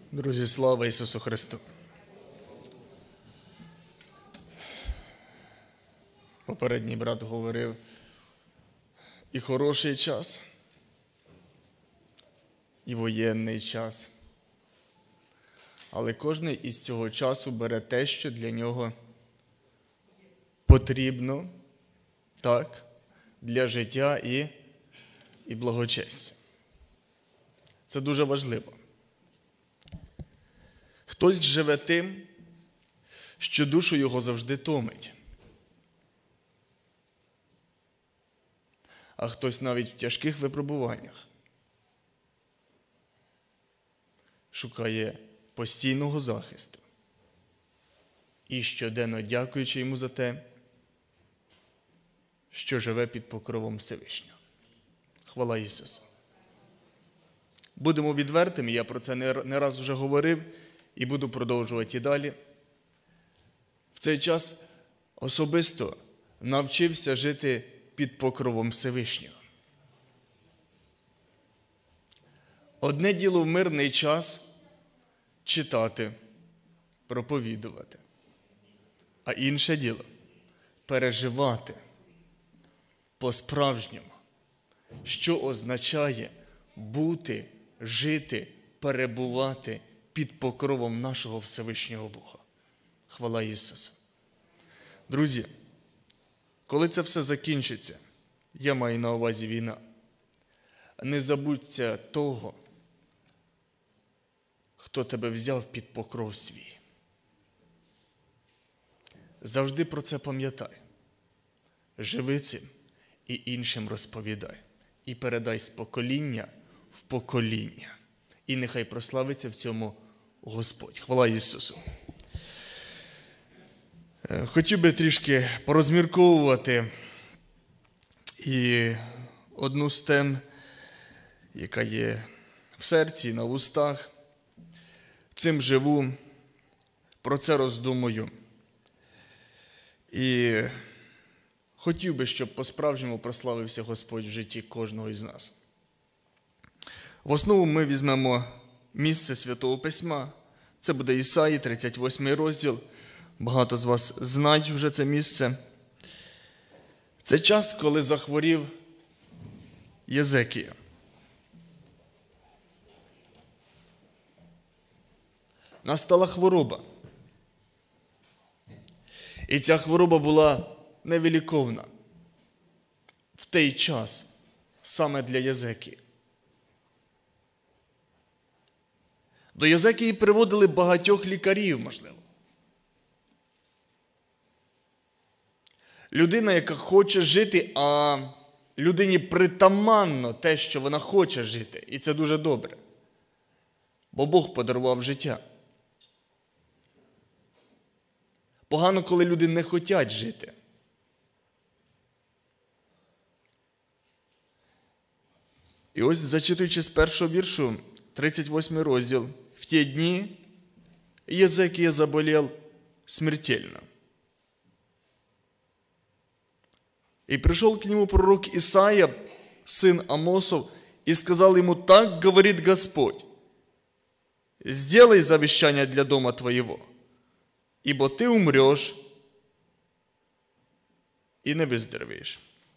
Друзі, слава Ісусу Христу! Попередній брат говорив, і хороший час, і воєнний час. Але кожен із цього часу бере те, що для нього потрібно, так, для життя і благочестя. Це дуже важливо. Хтось живе тим, що душу його завжди томить. А хтось навіть в тяжких випробуваннях шукає постійного захисту і щоденно дякуючи йому за те, що живе під покровом Всевишнього. Хвала Ісусу! Будемо відвертими, я про це не раз вже говорив і буду продовжувати і далі. В цей час особисто навчився жити під покровом Всевишнього. Одне діло в мирний час читати, проповідувати, а інше діло переживати по-справжньому, що означає бути, жити, перебувати під покровом нашого Всевишнього Бога. Хвала Ісусу! Друзі, коли це все закінчиться, я маю на увазі війна, не забудьте того, хто тебе взяв під покров свій. Завжди про це пам'ятай. Живи цим і іншим розповідай. І передай з покоління в покоління. І нехай прославиться в цьому Господь. Хвала Ісусу! Хотів би трішки порозмірковувати і одну з тем, яка є в серці і на вустах. Цим живу, про це роздумую. І хотів би, щоб по-справжньому прославився Господь в житті кожного із нас. В основу ми візьмемо місце Святого Письма. Це буде Ісаї, 38 розділ. Багато з вас знають вже це місце. Це час, коли захворів Єзекія. Настала хвороба. І ця хвороба була невиліковна в той час саме для Єзекії. До Єзекії приводили багатьох лікарів, можливо. Людина, яка хоче жити, а людині притаманно те, що вона хоче жити. І це дуже добре. Бо Бог подарував життя. Погано, коли люди не хочуть жити. І ось, зачитуючи з першого віршу, 38 розділ. «В ті дні Єзекия заболел смертельно. И пришел к нему пророк Исаия, сын Амосов, и сказал ему: так говорит Господь, сделай завещание для дома твоего, ибо ты умрешь и не выздоровеешь».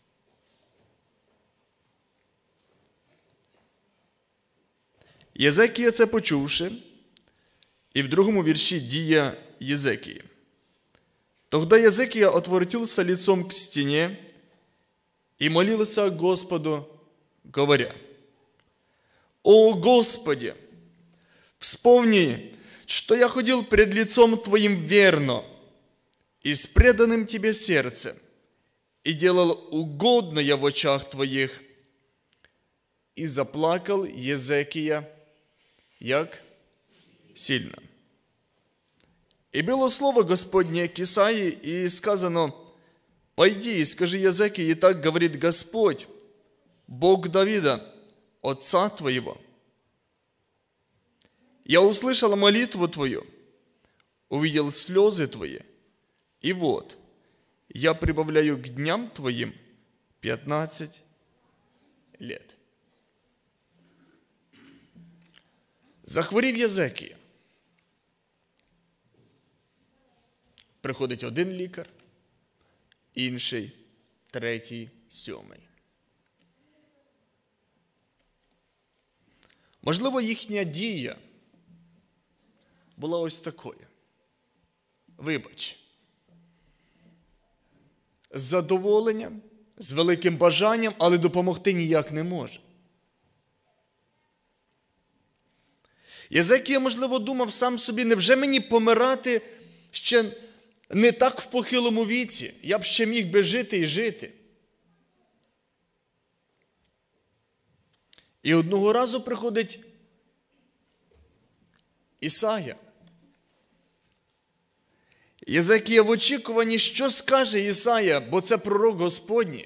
Єзекія це почувши, і в другому вірші дія Єзекії. «Тогда Єзекия отворотился лицом к стене и молился Господу, говоря: «О Господи, вспомни, что я ходил пред лицом Твоим верно и с преданным Тебе сердцем, и делал угодное в очах Твоих». И заплакал Єзекія, як сильно. И было слово Господне к Исаии, и сказано: «Пойди и скажи Єзекии, так говорит Господь, Бог Давида, отца твоего. Я услышал молитву твою, увидел слезы твои, и вот, я прибавляю к дням твоим 15 лет». Захворів Єзекія. Приходить один лікар, інший, третій, сьомий. Можливо, їхня дія була ось такою. Вибач. З задоволенням, з великим бажанням, але допомогти ніяк не може. Єзекія, можливо, думав сам собі, невже мені помирати ще не так в похилому віці? Я б ще міг би жити і жити. І одного разу приходить Ісая. Єзекія в очікуванні, що скаже Ісая, бо це пророк Господній.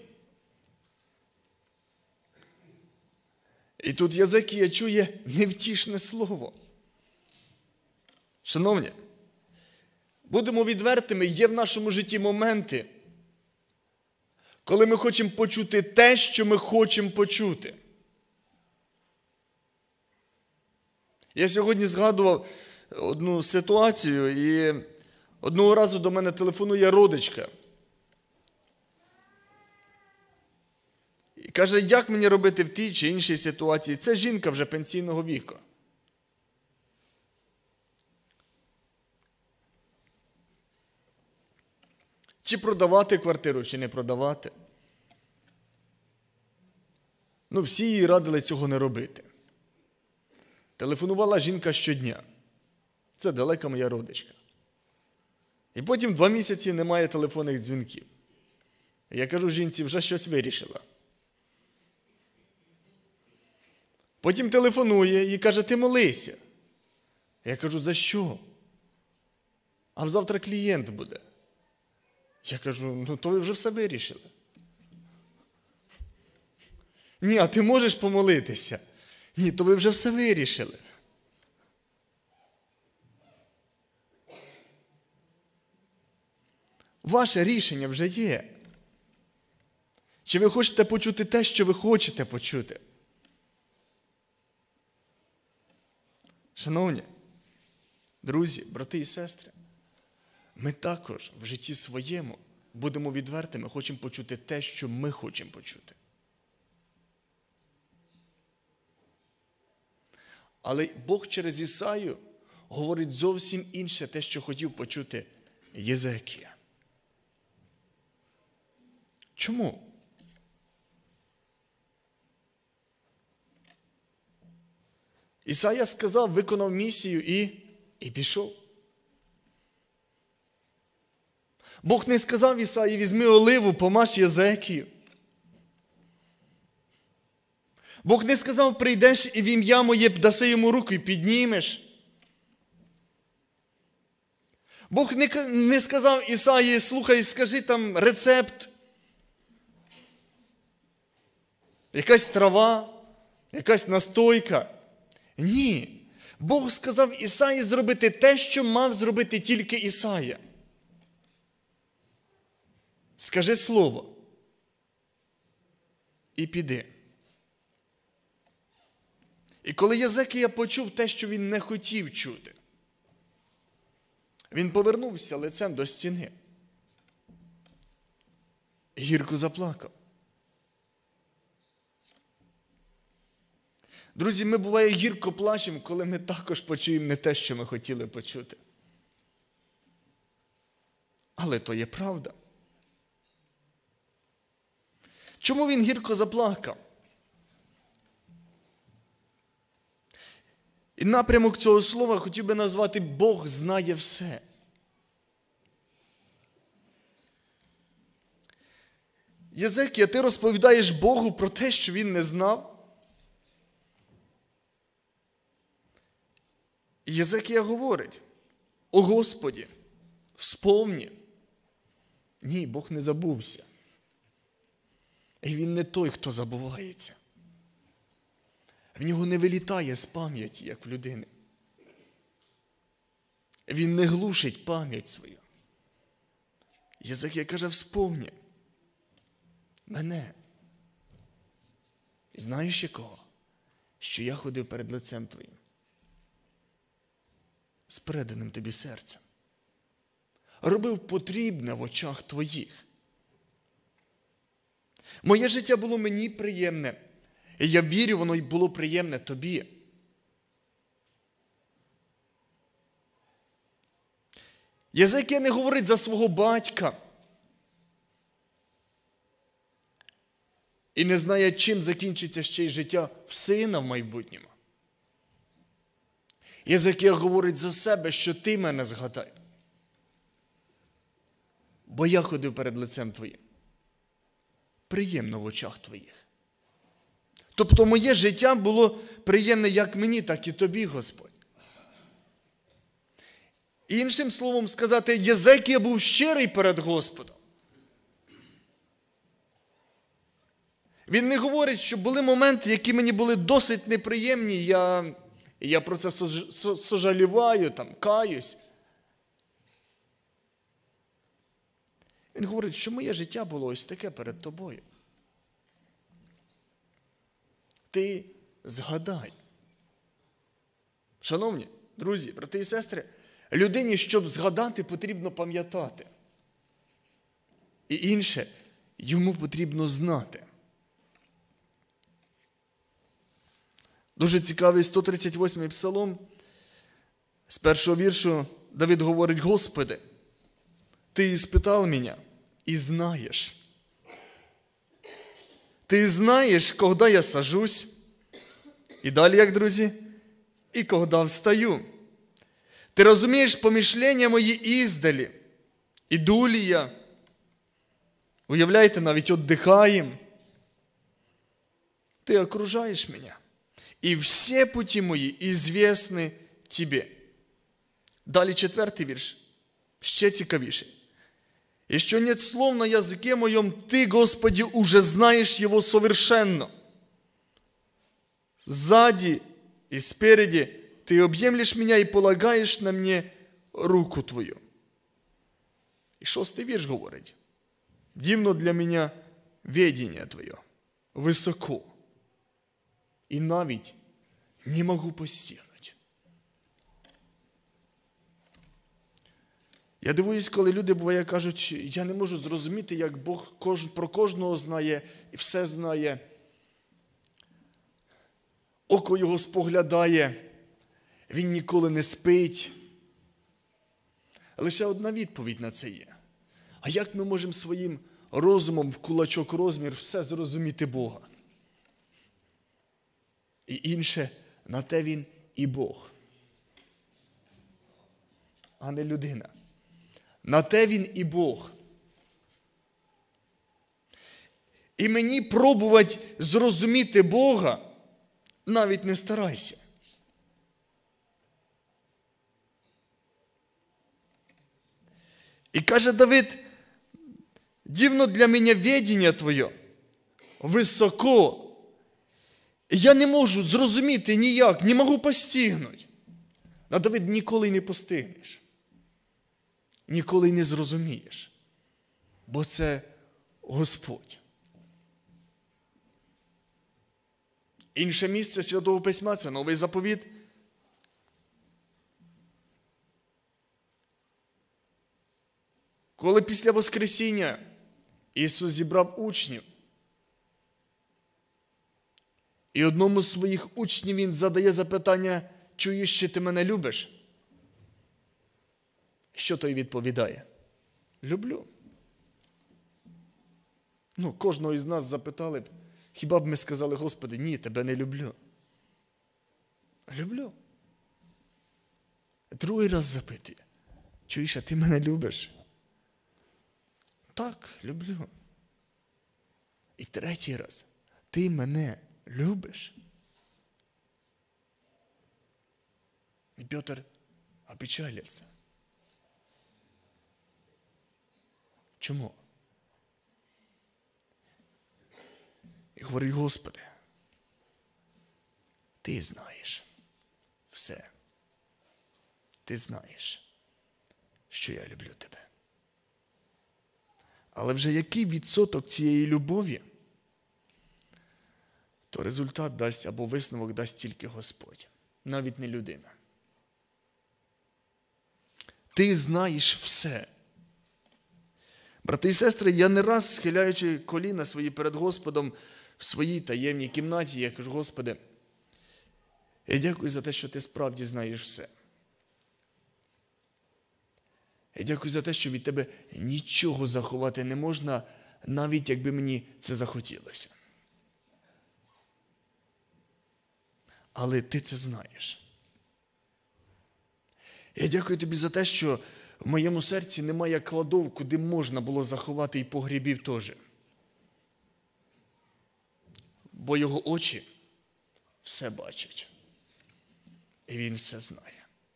І тут Єзекія чує невтішне слово. Шановні, будемо відвертими, є в нашому житті моменти, коли ми хочемо почути те, що ми хочемо почути. Я сьогодні згадував одну ситуацію, і одного разу до мене телефонує родичка. І каже, як мені робити в тій чи іншій ситуації? Це жінка вже пенсійного віку. Чи продавати квартиру, чи не продавати? Всі їй радили цього не робити. Телефонувала жінка щодня. Це далека моя родичка. І потім 2 місяці немає телефонних дзвінків. Я кажу жінці, вже щось вирішила. Потім телефонує і каже, ти молися. Я кажу, за що? А завтра клієнт буде. Я кажу, то ви вже все вирішили. Ні, а ти можеш помолитися? Ні, то ви вже все вирішили. Ваше рішення вже є. Чи ви хочете почути те, що ви хочете почути? Шановні, друзі, брати і сестри, ми також в житті своєму будемо відвертими, хочемо почути те, що ми хочемо почути. Але Бог через Ісаю говорить зовсім інше те, що хотів почути Єзекія. Чому? Ісая сказав, виконав місію і пішов. Бог не сказав Ісаї, візьми оливу, помаж Єзекію. Бог не сказав, прийдеш і в ім'я моє даси йому руку і піднімеш. Бог не сказав Ісаї, слухай, скажи там рецепт. Якась трава, якась настойка. Ні. Бог сказав Ісаї зробити те, що мав зробити тільки Ісая. Скажи слово. І піди. І коли Єзекія почув те, що він не хотів чути, він повернувся лицем до стіни. І гірко заплакав. Друзі, ми буває гірко плачемо, коли ми також почуємо не те, що ми хотіли почути. Але то є правда. Чому він гірко заплакав? І напрямок цього слова хотів би назвати «Бог знає все». Єзекія, ти розповідаєш Богу про те, що він не знав? І Єзекія говорить, о Господі, вспомні. Ні, Бог не забувся. І він не той, хто забувається. В нього не вилітає з пам'яті, як в людини. Він не глушить пам'ять свою. Єзекія каже, вспомні мене. І знаєш якого? Що я ходив перед лицем твоїм. З переданим тобі серцем. робив потрібне в очах твоїх. Моє життя було мені приємне, і я вірю, воно й було приємне тобі. Єзекія не говорить за свого батька і не знає, чим закінчиться ще й життя в сина в майбутньому. Єзекія говорить за себе, що ти мене згадай, бо я ходив перед лицем твоїм. Приємно в очах твоїх. Тобто моє життя було приємне як мені, так і тобі, Господь. Іншим словом сказати, Єзекія був щирий перед Господом. Він не говорить, що були моменти, які мені були досить неприємні, я про це сожаліваю, каюсь. Він говорить, що моє життя було ось таке перед тобою. Ти згадай. Шановні друзі, брати і сестри, людині, щоб згадати, потрібно пам'ятати. І інше, йому потрібно знати. Дуже цікавий 138-й псалом. З першого віршу Давид говорить: «Господи, Ти іспитав мене і знаєш. Ти знаєш, коли я сажусь». І далі, як, друзі? «І коли встаю. Ти розумієш помишлення мої іздалі. Іду лі я». Уявляєте, навіть віддихаємо. Ти окружаєш мене. «І всі путі мої ізвісні Тебе». Далі 4-й вірш. Ще цікавіший. «И что нет слов на языке моем, Ты, Господи, уже знаешь его совершенно. Сзади и спереди Ты объемлешь меня и полагаешь на мне руку Твою». І 6-й вірш говорить: «Дивно для меня ведение Твое, высоко, и навіть не могу постигнуть». Я дивуюсь, коли люди, буває, кажуть: я не можу зрозуміти, як Бог про кожного знає і все знає. Око його споглядає, він ніколи не спить. Лише одна відповідь на це є. А як ми можемо своїм розумом в кулачок розмір все зрозуміти Бога? І інше, на те він і Бог, а не людина. На те він і Бог. І мені пробувати зрозуміти Бога навіть не старайся. І каже Давид: «Дивно для мене ведення Твоє, високо. Я не можу зрозуміти ніяк, не можу постигнути». А Давид, ніколи не постигнеш. Ніколи не зрозумієш. Бо це Господь. Інше місце Святого Письма – це Новий Заповіт. Коли після Воскресіння Ісус зібрав учнів, і одному з своїх учнів Він задає запитання: «Чуєш, чи ти мене любиш?» Що той відповідає? «Люблю». Кожного із нас запитали б, хіба б ми сказали: «Господи, ні, тебе не люблю». Люблю. Другий раз запитує: «Чуєш, а ти мене любиш?» Так, люблю. І третій раз: «Ти мене любиш?» І Петр опечалиться. Чому? І говорить: «Господи, Ти знаєш все. Ти знаєш, що я люблю Тебе». Але вже який відсоток цієї любові, то результат дасть або висновок дасть тільки Господь, навіть не людина. Ти знаєш все. Брати і сестри, я не раз, схиляючи коліна свої перед Господом в своїй таємній кімнаті, я кажу: Господи, я дякую за те, що Ти справді знаєш все. Я дякую за те, що від Тебе нічого заховати не можна, навіть якби мені це захотілося. Але Ти це знаєш. Я дякую Тобі за те, що в моєму серці немає кладов, куди можна було заховати і погрібів теж. Бо Його очі все бачать. І Він все знає.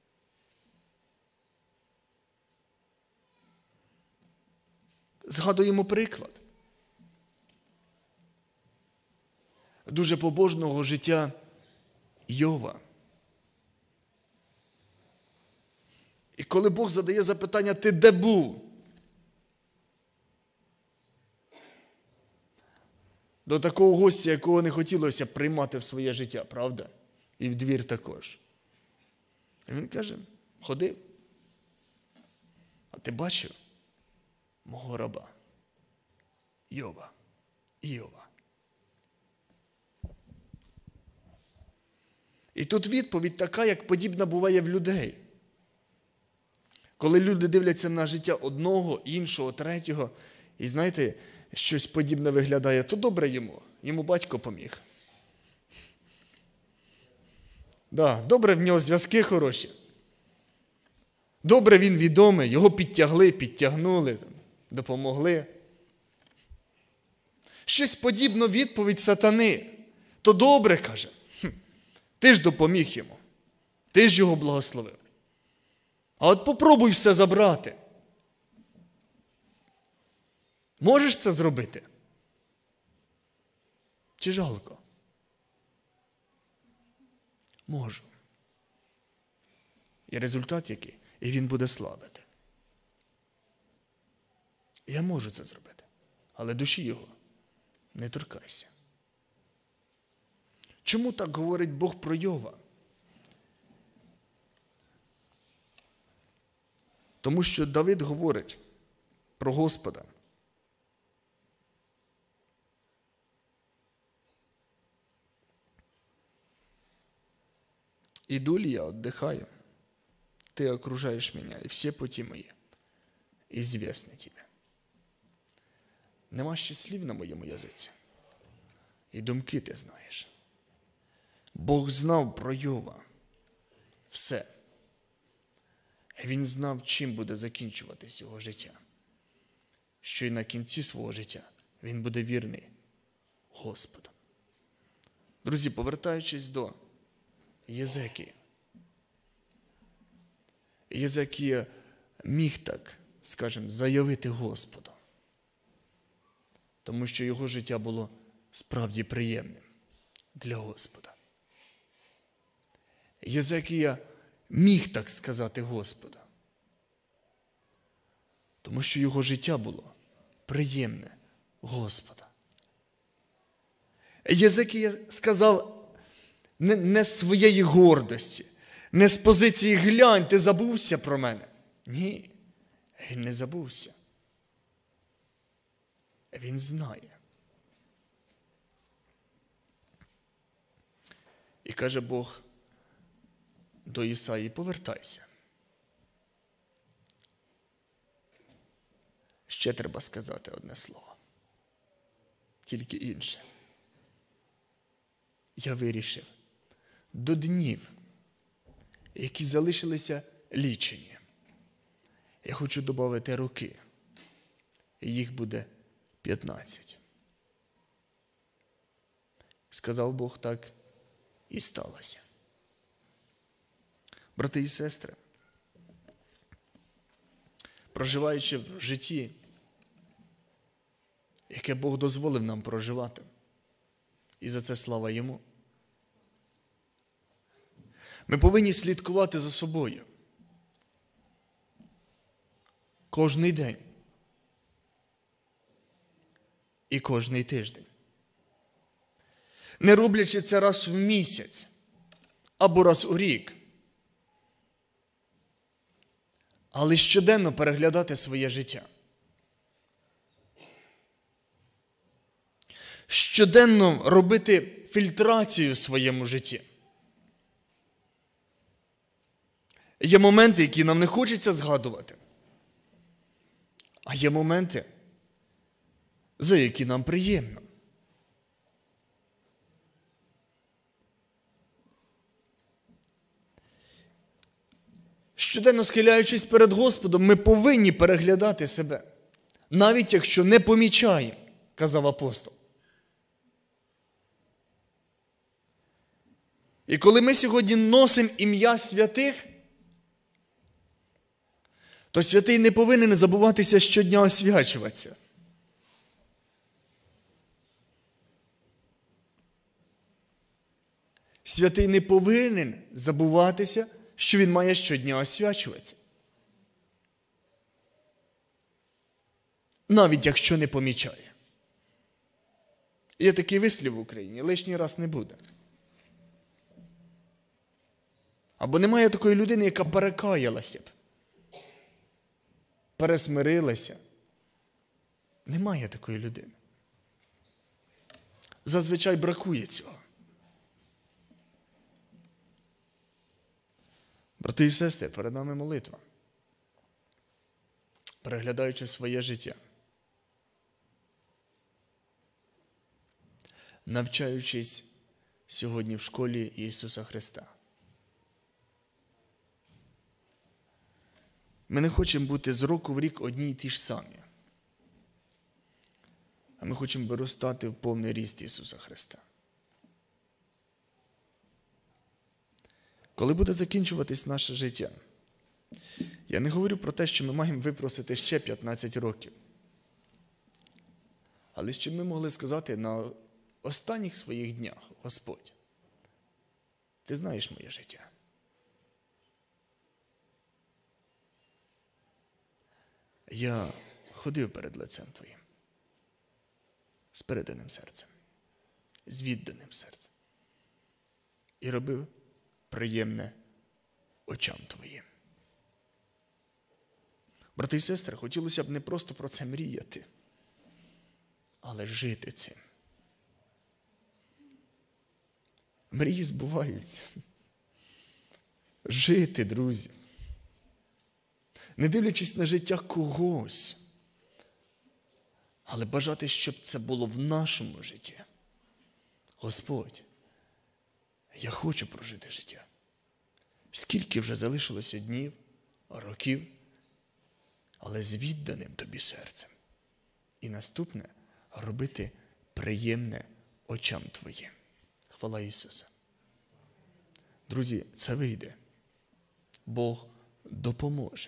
Згадуємо приклад дуже побожного життя Йова. І коли Бог задає запитання: ти де був? До такого гостя, якого не хотілося приймати в своє життя, правда? І в двір також. І він каже: ходив. А ти бачив мого раба Йова, Іова? І тут відповідь така, як подібна буває в людей. Коли люди дивляться на життя одного, іншого, третього, і, знаєте, щось подібне виглядає, то добре йому батько поміг. Да, добре, в нього зв'язки хороші. Добре, він відомий, його підтягнули, допомогли. Щось подібно відповідь сатани. То добре, каже, ти ж допоміг йому, ти ж його благословив. А от попробуй все забрати. Можеш це зробити? Чи жалко? Можу. І результат який? І він буде славити. Я можу це зробити. Але душі його не торкайся. Чому так говорить Бог про Йова? Тому що Давид говорить про Господа. «Иду ли я, отдыхаю, ты окружаешь меня, и все пути мои известны тебе». Нема ще слів на моєму язиці. І думки ти знаєш. Бог знав про Йова все. Він знав, чим буде закінчуватись його життя. Що й на кінці свого життя він буде вірний Господу. Друзі, повертаючись до Єзекії. Єзекія міг так, скажімо, заявити Господу. Тому що його життя було справді приємним для Господа. Єзекія міг так сказати Господу. Тому що його життя було приємне Господа. Єзекія сказав не з своєї гордості, не з позиції «глянь, ти забувся про мене». Ні, він не забувся. Він знає. І каже Бог до Ісаї: повертайся. Ще треба сказати одне слово. Тільки інше. Я вирішив до днів, які залишилися лічені, я хочу додати роки. І їх буде 15. Сказав Бог так, і сталося. Брати і сестри, проживаючи в житті, яке Бог дозволив нам проживати, і за це слава Йому, ми повинні слідкувати за собою. Кожний день. І кожний тиждень. Не роблячи це раз в місяць або раз у рік. Але щоденно переглядати своє життя. щоденно робити фільтрацію в своєму житті. Є моменти, які нам не хочеться згадувати. А є моменти, за які нам приємно. Щоденно схиляючись перед Господом, ми повинні переглядати себе. Навіть якщо не помічаємо, казав апостол. І коли ми сьогодні носимо ім'я святих, то святий не повинен забуватися щодня освячуватися. Святий не повинен забуватися, що він має щодня освячуватися. Навіть якщо не помічає. Є такий вислів в Україні, лишній раз не буде. Або немає такої людини, яка перекаялася б, пересмирилася. Немає такої людини. Зазвичай бракує цього. Брати і сестри, перед нами молитва. Переглядаючи своє життя. Навчаючись сьогодні в школі Ісуса Христа. Ми не хочемо бути з року в рік одні й ті ж самі. А ми хочемо виростати в повний ріст Ісуса Христа. Коли буде закінчуватись наше життя, я не говорю про те, що ми маємо випросити ще 15 років. Але щоб ми могли сказати на останніх своїх днях: Господь, Ти знаєш моє життя. Я ходив перед лицем Твоїм з переданим серцем, з відданим серцем і робив приємне очам Твоїм. Брати і сестри, хотілося б не просто про це мріяти, але жити цим. Мрії збуваються. Жити, друзі. Не дивлячись на життя когось, але бажати, щоб це було в нашому житті. Господь, я хочу прожити життя. Скільки вже залишилося днів, років, але з відданим Тобі серцем. І наступне – робити приємне очам Твоїм. Хвала Ісуса. Друзі, це вийде. Бог допоможе.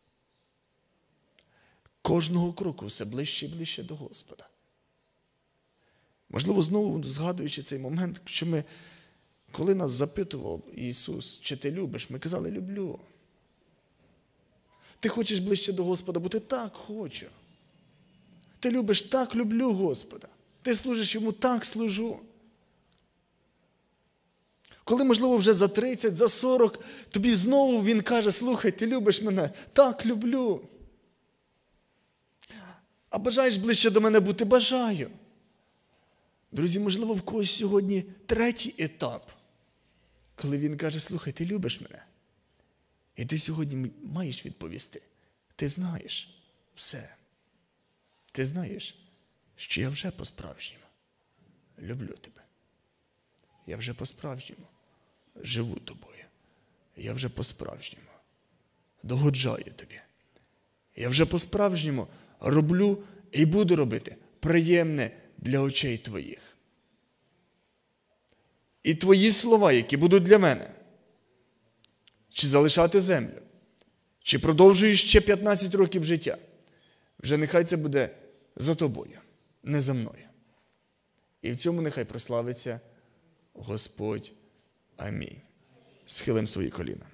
Кожного кроку все ближче і ближче до Господа. Можливо, знову згадуючи цей момент, що ми, коли нас запитував Ісус, чи ти любиш, ми казали: люблю. Ти хочеш ближче до Господа бути? Так, хочу. Ти любиш? Так, люблю Господа. Ти служиш Йому? Так, служу. Коли, можливо, вже за 30, за 40, тобі знову Він каже: слухай, ти любиш мене? Так, люблю. А бажаєш ближче до мене бути? Бажаю. Друзі, можливо, в когось сьогодні третій етап, коли Він каже: слухай, ти любиш мене? І ти сьогодні маєш відповісти: ти знаєш все. Ти знаєш, що я вже по-справжньому люблю тебе. Я вже по-справжньому живу тобою. Я вже по-справжньому догоджаю тобі. Я вже по-справжньому роблю і буду робити приємне для очей твоїх. І твої слова, які будуть для мене, чи залишати землю, чи продовжуєш ще 15 років життя, вже нехай це буде за тобою, не за мною. І в цьому нехай прославиться Господь. Амінь. Схилимо свої коліна.